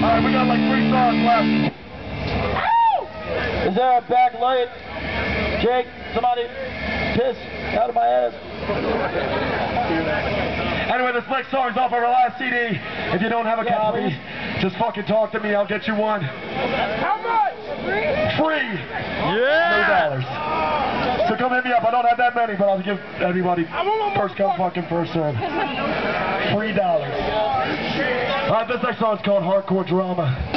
Alright, we got like 3 songs left. Is there a back light? Jake, somebody piss out of my ass. Anyway, this next song's off of our last CD. If you don't have a copy, just fucking talk to me. I'll get you one. How much? Free. Yeah. $3. So come hit me up. I don't have that many, but I'll give everybody first come fucking first serve. $3. Alright, this next song is called Hardcore Drama.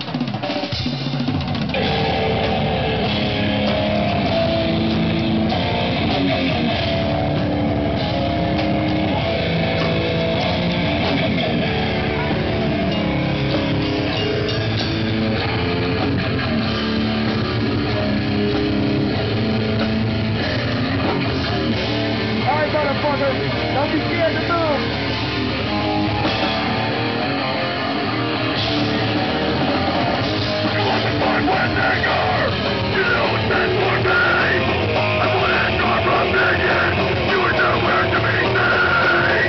Don't be scared to move. You want to find with anger? You know what's meant for me. I put in your opinion. You are nowhere to be seen.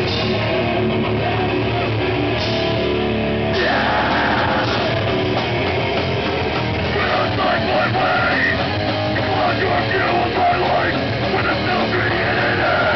Yeah. We're outside my ways. You want your view of my life when it's still created.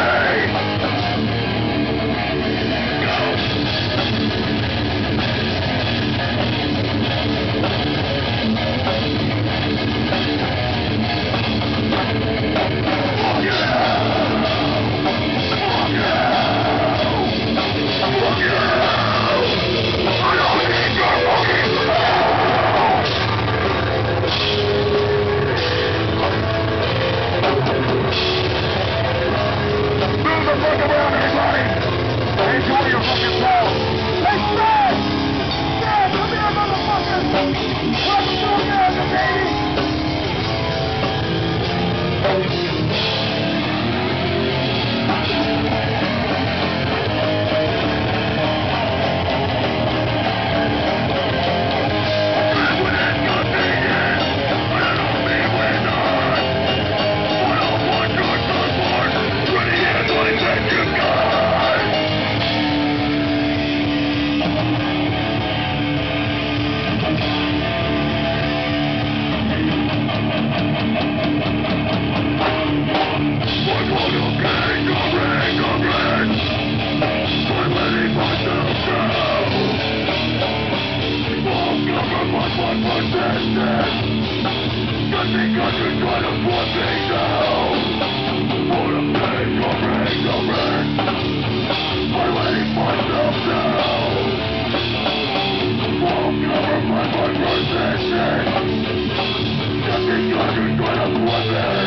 Because you're trying to put me down. Wanna pay your rent. I'm letting myself down. Won't cover my resistance. Just because you're trying to put me